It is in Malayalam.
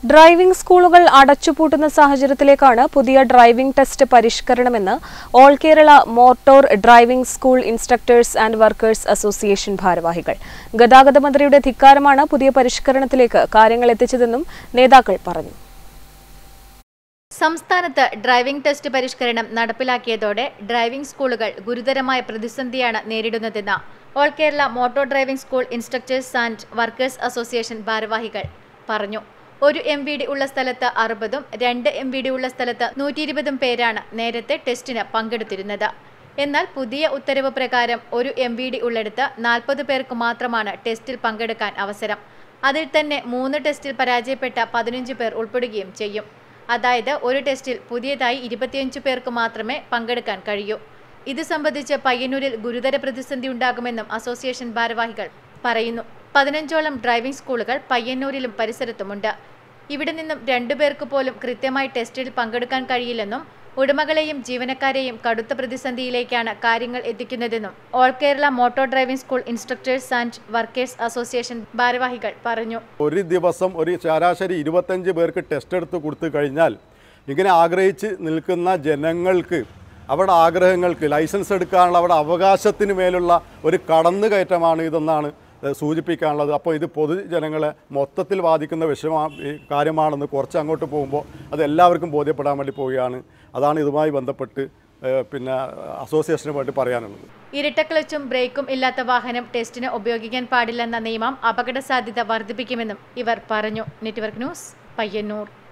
ഡ്രൈവിംഗ് സ്കൂളുകൾ അടച്ചുപൂട്ടുന്ന സാഹചര്യത്തിലേക്കാണ് പുതിയ ഡ്രൈവിംഗ് ടെസ്റ്റ് പരിഷ്കരണമെന്ന് all Kerala motor driving school instructors and workers association ഭാരവാഹികൾ. ഗതാഗത മന്ത്രിയുടെ ധിക്കാരമാണ് പുതിയ പരിഷ്കരണത്തിലേക്ക് കാര്യങ്ങൾ എത്തിച്ചതെന്നും നേതാക്കൾ പറഞ്ഞു. സംസ്ഥാനത്ത് ഡ്രൈവിംഗ് ടെസ്റ്റ് പരിഷ്കരണം നടപ്പിലാക്കിയതോടെ ഡ്രൈവിംഗ് സ്കൂളുകൾ ഗുരുതരമായ പ്രതിസന്ധിയാണ് നേരിടുന്നതെന്ന് all Kerala motor driving school instructors and workers association ഭാരവാഹികൾ പറഞ്ഞു. ഒരു MVD ഉള്ള സ്ഥലത്ത് 60ഉം 2 MVD ഉള്ള സ്ഥലത്ത് 120ഉം പേരാണ് നേരത്തെ ടെസ്റ്റിന് പങ്കെടുത്തിരുന്നത്. എന്നാൽ പുതിയ ഉത്തരവ് പ്രകാരം ഒരു MVD ഉള്ളിടത്ത് 40 പേർക്ക് മാത്രമാണ് ടെസ്റ്റിൽ പങ്കെടുക്കാൻ അവസരം. അതിൽ തന്നെ 3 ടെസ്റ്റിൽ പരാജയപ്പെട്ട 15 പേർ ഉൾപ്പെടുകയും ചെയ്യും. അതായത് ഒരു ടെസ്റ്റിൽ പുതിയതായി 25 പേർക്ക് മാത്രമേ പങ്കെടുക്കാൻ കഴിയൂ. ഇത് സംബന്ധിച്ച് പയ്യന്നൂരിൽ ഗുരുതര പ്രതിസന്ധി ഉണ്ടാകുമെന്നും അസോസിയേഷൻ ഭാരവാഹികൾ പറയുന്നു. 15ഓളം ഡ്രൈവിംഗ് സ്കൂളുകൾ പയ്യന്നൂരിലും പരിസരത്തുമുണ്ട്. ഇവിടെ നിന്നും 2 പേർക്ക് പോലും കൃത്യമായി ടെസ്റ്റിൽ പങ്കെടുക്കാൻ കഴിയില്ലെന്നും ഉടമകളെയും ജീവനക്കാരെയും കടുത്ത പ്രതിസന്ധിയിലേക്കാണ് കാര്യങ്ങൾ എത്തിക്കുന്നതെന്നും all Kerala motor driving school instructors and workers association ഭാരവാഹികൾ പറഞ്ഞു. ഒരു ദിവസം ഒരു ശരാശരി 25 പേർക്ക് ടെസ്റ്റ് എടുത്ത് കൊടുത്തു കഴിഞ്ഞാൽ ഇങ്ങനെ ആഗ്രഹിച്ച് നിൽക്കുന്ന ജനങ്ങൾക്ക് അവരുടെ ആഗ്രഹങ്ങൾക്ക് ലൈസൻസ് എടുക്കാനുള്ള അവരുടെ അവകാശത്തിന് മേലുള്ള ഒരു കടന്നുകയറ്റമാണ് ഇതെന്നാണ് സൂചിപ്പിക്കാനുള്ളത്. അപ്പോൾ ഇത് പൊതുജനങ്ങളെ മൊത്തത്തിൽ ബാധിക്കുന്ന കാര്യമാണെന്ന് കുറച്ച് അങ്ങോട്ട് പോകുമ്പോൾ അത് എല്ലാവർക്കും ബോധ്യപ്പെടാൻ വേണ്ടി പോവുകയാണ്. അതാണ് ഇതുമായി ബന്ധപ്പെട്ട് അസോസിയേഷന് വേണ്ടി പറയാനുള്ളത്. ഇരട്ടക്ലച്ചും ബ്രേക്കും ഇല്ലാത്ത വാഹനം ടെസ്റ്റിന് ഉപയോഗിക്കാൻ പാടില്ലെന്ന നിയമം അപകട സാധ്യത വർദ്ധിപ്പിക്കുമെന്നും ഇവർ പറഞ്ഞു. Network news, Payyanur.